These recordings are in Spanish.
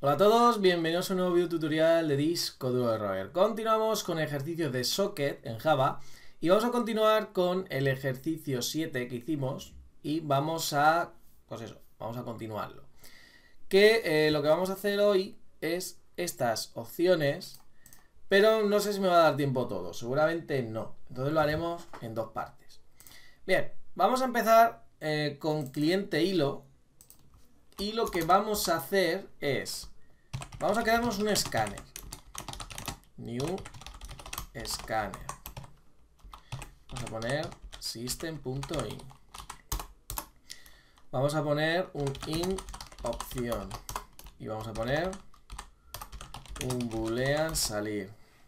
Hola a todos, bienvenidos a un nuevo video tutorial de disco duro de roer. Continuamos con ejercicios de socket en Java y vamos a continuar con el ejercicio 7 que hicimos y vamos a, vamos a continuarlo. Lo que vamos a hacer hoy es estas opciones, pero no sé si me va a dar tiempo todo, seguramente no. Entonces lo haremos en dos partes. Bien, vamos a empezar con cliente hilo y lo que vamos a hacer es... Vamos a crearnos un escáner. New Scanner. Vamos a poner system.in. Vamos a poner un in opción. Y vamos a poner un boolean salir.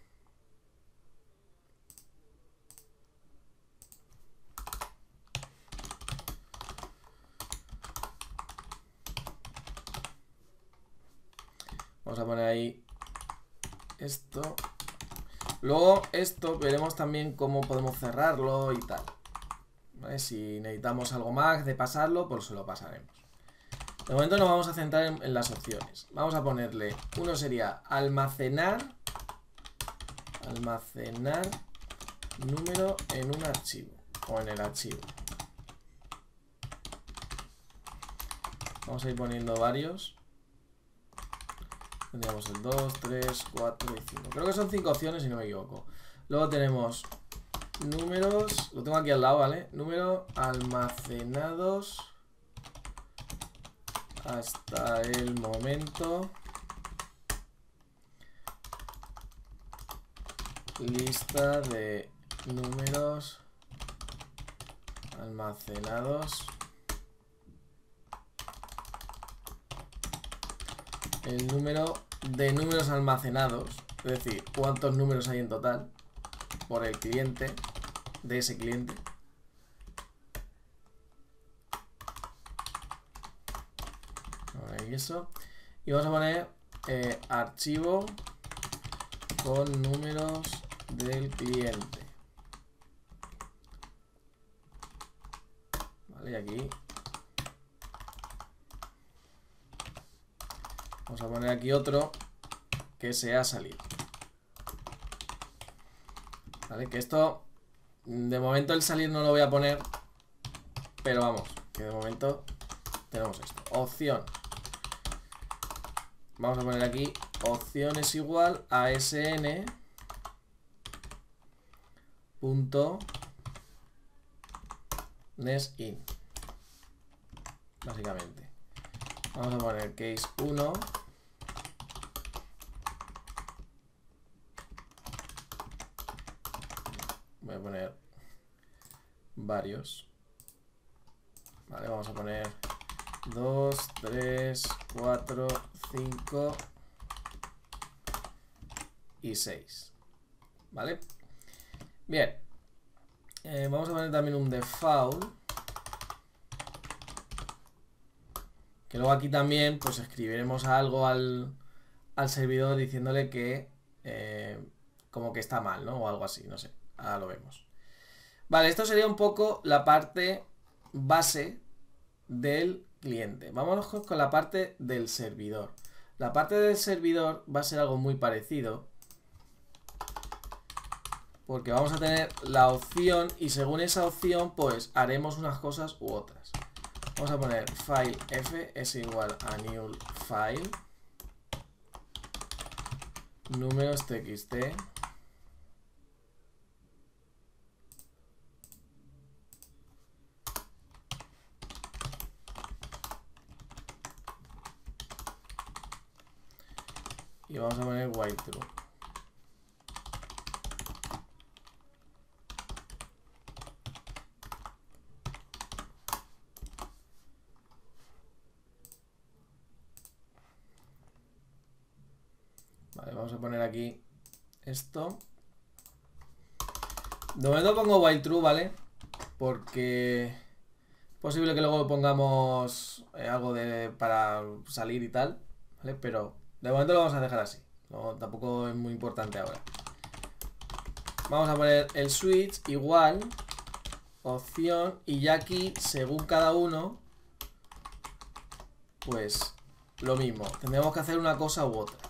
Vamos a poner ahí esto. Luego esto veremos también cómo podemos cerrarlo y tal. ¿Vale? Si necesitamos algo más de pasarlo, pues se lo pasaremos. De momento nos vamos a centrar en las opciones. Vamos a ponerle, uno sería almacenar número en un archivo o en el archivo. Vamos a ir poniendo varios. Tendríamos el 2, 3, 4 y 5. Creo que son 5 opciones si no me equivoco. Luego tenemos números. Lo tengo aquí al lado, ¿vale? Número almacenados hasta el momento. Lista de números almacenados. El número de números almacenados, es decir, cuántos números hay en total por el cliente, de ese cliente. Y eso. Y vamos a poner archivo con números del cliente. Vale, y aquí vamos a poner aquí otro que sea salir. Vale, que esto de momento el salir no lo voy a poner, pero vamos, que de momento tenemos esto. Opción. Vamos a poner aquí opción es igual a sn punto nestin, básicamente. Vamos a poner case 1. Voy a poner varios. Vale, vamos a poner 2, 3, 4, 5 y 6. ¿Vale? Bien. Vamos a poner también un default. Que luego aquí también pues escribiremos algo al servidor diciéndole que como que está mal, ¿no? O algo así, no sé. Ahora lo vemos. Vale, esto sería un poco la parte base del cliente. Vámonos con la parte del servidor. La parte del servidor va a ser algo muy parecido, porque vamos a tener la opción y según esa opción pues haremos unas cosas u otras. Vamos a poner file f es igual a new file números txt y vamos a poner while true. Vale, vamos a poner aquí esto. De momento pongo while true, ¿vale? Porque es posible que luego pongamos algo para salir y tal, ¿vale? Pero de momento lo vamos a dejar así. No, tampoco es muy importante ahora. Vamos a poner el switch igual opción y ya aquí según cada uno pues lo mismo. Tendremos que hacer una cosa u otra.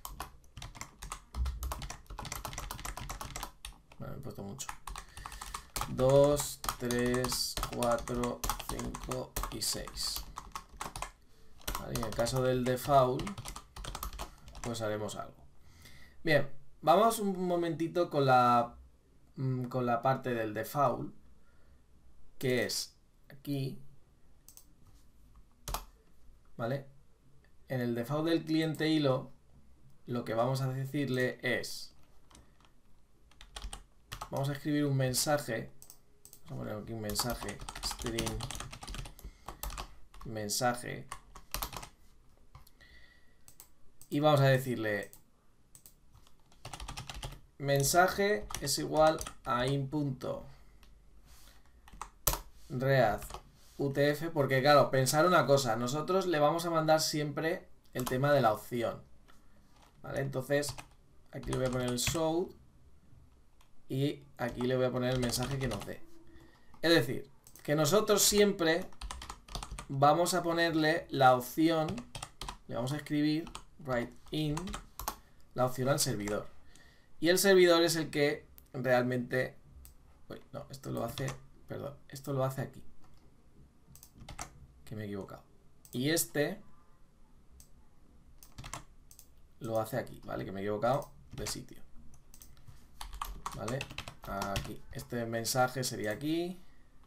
Bueno, me he puesto mucho. 2, 3, 4, 5 y 6. Vale, en el caso del default, pues haremos algo. Bien, vamos un momentito con la parte del default, que es aquí, ¿vale? En el default del cliente hilo, lo que vamos a decirle es, vamos a escribir un mensaje, vamos a poner aquí un mensaje, string mensaje, y vamos a decirle mensaje es igual a in.read UTF, porque claro, pensar una cosa, nosotros le vamos a mandar siempre el tema de la opción, ¿vale? Entonces aquí le voy a poner el show y aquí le voy a poner el mensaje que nos dé. Es decir, que nosotros siempre vamos a ponerle la opción, le vamos a escribir write in la opción al servidor. Y el servidor es el que realmente... Uy, no, esto lo hace... Perdón, esto lo hace aquí. Que me he equivocado. Y este... lo hace aquí, ¿vale? Que me he equivocado de sitio. ¿Vale? Aquí. Este mensaje sería aquí.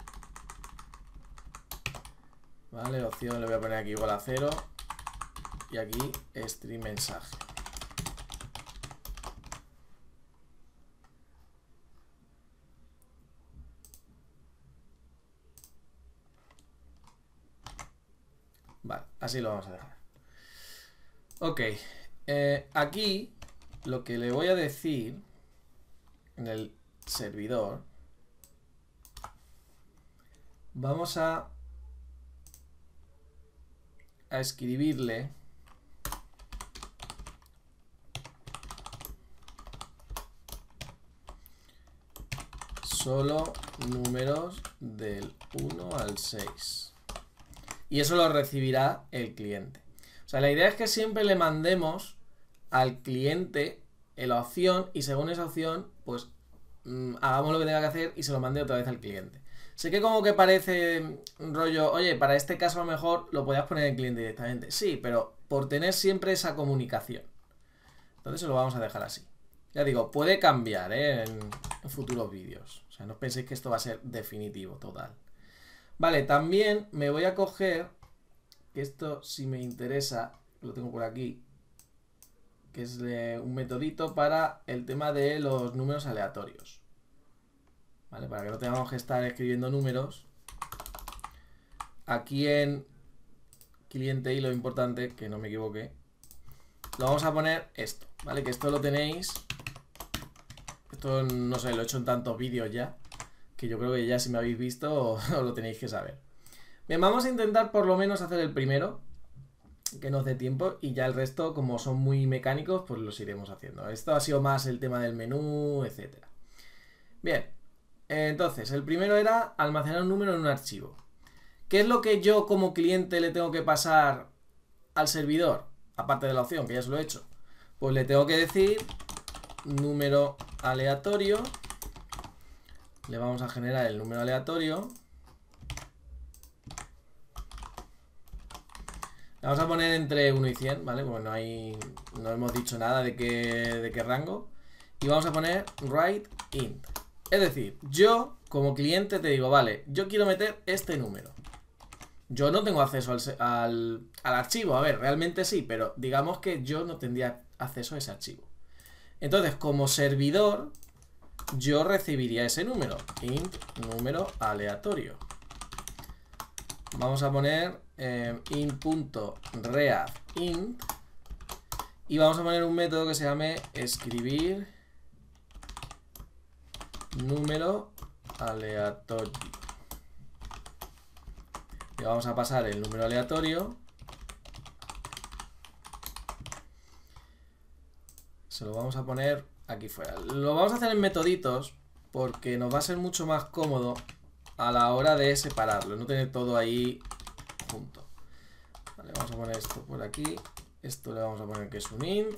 ¿Vale? La opción le voy a poner aquí igual a 0. Y aquí string mensaje. Vale, así lo vamos a dejar. Ok, aquí lo que le voy a decir en el servidor, vamos a escribirle solo números del 1 al 6. Y eso lo recibirá el cliente. O sea, la idea es que siempre le mandemos al cliente la opción y según esa opción, pues hagamos lo que tenga que hacer y se lo mande otra vez al cliente. Sé que como que parece rollo, oye, para este caso a lo mejor lo podías poner en cliente directamente. Sí, pero por tener siempre esa comunicación. Entonces se lo vamos a dejar así. Ya digo, puede cambiar en futuros vídeos. O sea, no penséis que esto va a ser definitivo, total. Vale, también me voy a coger, que esto si me interesa, lo tengo por aquí, que es un metodito para el tema de los números aleatorios. ¿Vale? Para que no tengamos que estar escribiendo números. Aquí en cliente hilo importante, que no me equivoque, lo vamos a poner esto, ¿vale? Que esto lo tenéis, esto no sé, lo he hecho en tantos vídeos ya, que yo creo que ya si me habéis visto lo tenéis que saber. Bien, vamos a intentar por lo menos hacer el primero, que nos dé tiempo, y ya el resto, como son muy mecánicos, pues los iremos haciendo. Esto ha sido más el tema del menú, etcétera. Bien, entonces, el primero era almacenar un número en un archivo. ¿Qué es lo que yo como cliente le tengo que pasar al servidor? Aparte de la opción, que ya se lo he hecho. Pues le tengo que decir número aleatorio. Le vamos a generar el número aleatorio. Le vamos a poner entre 1 y 100, ¿vale? Porque no hemos dicho nada de qué rango. Y vamos a poner write int. Es decir, yo como cliente te digo, vale, yo quiero meter este número. Yo no tengo acceso al archivo. A ver, realmente sí, pero digamos que yo no tendría acceso a ese archivo. Entonces, como servidor, yo recibiría ese número. Int número aleatorio. Vamos a poner int.read int. Y vamos a poner un método que se llame escribir número aleatorio. Le vamos a pasar el número aleatorio. Se lo vamos a poner aquí fuera. Lo vamos a hacer en metoditos porque nos va a ser mucho más cómodo a la hora de separarlo, no tener todo ahí junto. Vale, vamos a poner esto por aquí. Esto le vamos a poner que es un int.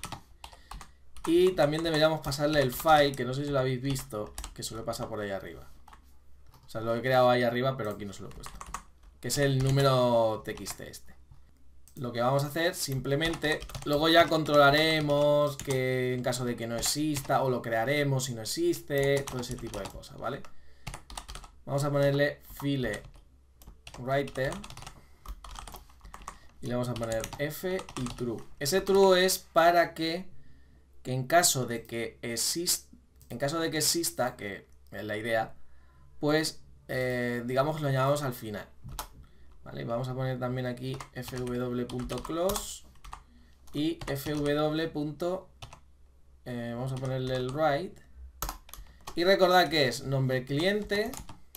Y también deberíamos pasarle el file, que no sé si lo habéis visto, que suele pasar por ahí arriba. O sea, lo he creado ahí arriba, pero aquí no se lo he puesto. Que es el número txt este. Lo que vamos a hacer simplemente, luego ya controlaremos que en caso de que no exista, o lo crearemos si no existe, todo ese tipo de cosas, ¿vale? Vamos a ponerle file writer y le vamos a poner f y true. Ese true es para que en caso de que exista, que es la idea, pues digamos lo añadamos al final. Vale, vamos a poner también aquí fw.close y fw. Vamos a ponerle el write. Y recordad que es nombre cliente,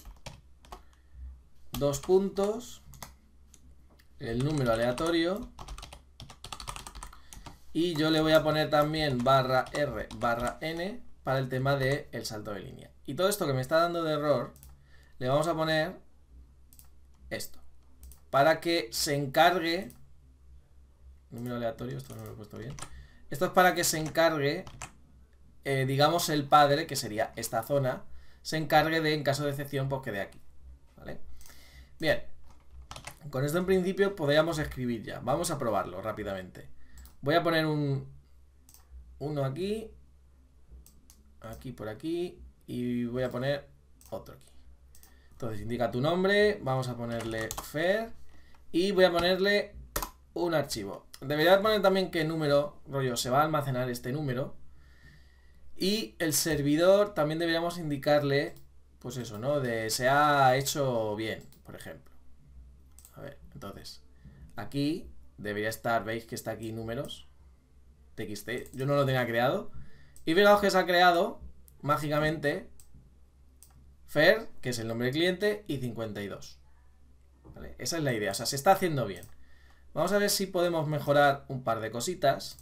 dos puntos, el número aleatorio, y yo le voy a poner también /r/n para el tema del salto de línea. Y todo esto que me está dando de error, le vamos a poner esto, para que se encargue, número aleatorio, esto no lo he puesto bien, esto es para que se encargue, digamos el padre, que sería esta zona, se encargue de, en caso de excepción, pues quede aquí, ¿vale? Bien, con esto en principio podríamos escribir ya, vamos a probarlo rápidamente. Voy a poner uno aquí, por aquí, y voy a poner otro aquí. Entonces indica tu nombre, vamos a ponerle fer y voy a ponerle un archivo. Debería poner también qué número, rollo, se va a almacenar este número. Y el servidor también deberíamos indicarle, pues eso, ¿no? De se ha hecho bien, por ejemplo. A ver, entonces, aquí debería estar, veis que está aquí números, txt, yo no lo tenía creado. Y fijaos que se ha creado, mágicamente, fer, que es el nombre del cliente, y 52. ¿Vale? Esa es la idea, o sea, se está haciendo bien. Vamos a ver si podemos mejorar un par de cositas.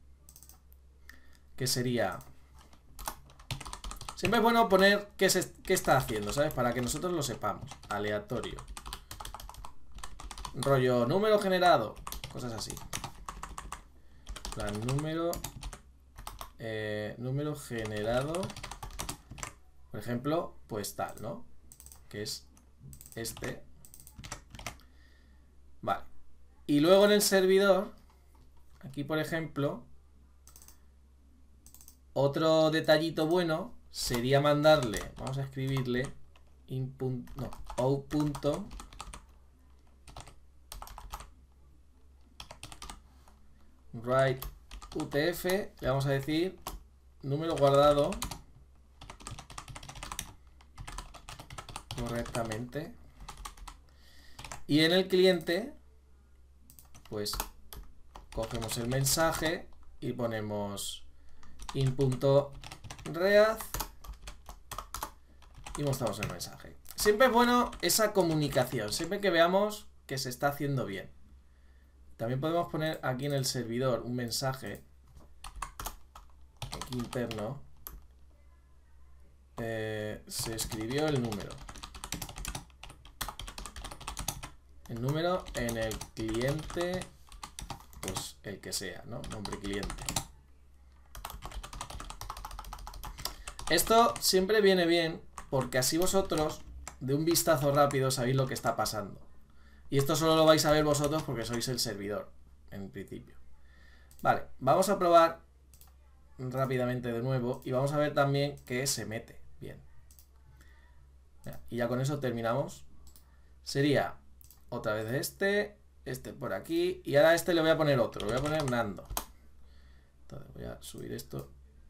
Que sería... Siempre es bueno poner qué está haciendo, ¿sabes? Para que nosotros lo sepamos. Aleatorio. Rollo número generado. Cosas así. Plan número generado. Por ejemplo, pues tal, ¿no? Que es este. Vale. Y luego en el servidor, aquí por ejemplo, otro detallito bueno sería mandarle, vamos a escribirle out.write utf, le vamos a decir número guardado correctamente, y en el cliente pues cogemos el mensaje y ponemos in.read y mostramos el mensaje. Siempre es bueno esa comunicación, siempre que veamos que se está haciendo bien. También podemos poner aquí en el servidor un mensaje aquí interno. Se escribió el número. El número en el cliente, pues el que sea, ¿no? Nombre cliente. Esto siempre viene bien porque así vosotros de un vistazo rápido sabéis lo que está pasando. Y esto solo lo vais a ver vosotros porque sois el servidor, en principio. Vale, vamos a probar rápidamente de nuevo y vamos a ver también que se mete bien. Y ya con eso terminamos. Sería otra vez este por aquí, y ahora este le voy a poner otro, le voy a poner Nando. Entonces voy a subir esto.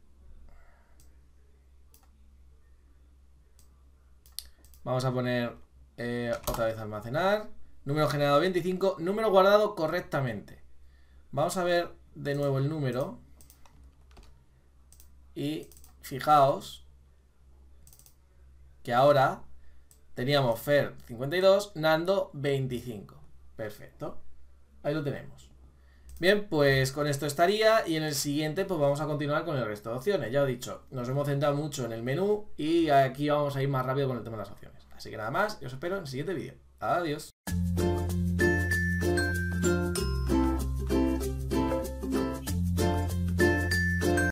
Vamos a poner otra vez almacenar. Número generado 25, número guardado correctamente. Vamos a ver de nuevo el número. Y fijaos que ahora teníamos fer 52, Nando 25. Perfecto. Ahí lo tenemos. Bien, pues con esto estaría, y en el siguiente pues vamos a continuar con el resto de opciones. Ya os he dicho, nos hemos centrado mucho en el menú y aquí vamos a ir más rápido con el tema de las opciones. Así que nada más, y os espero en el siguiente vídeo. Adiós.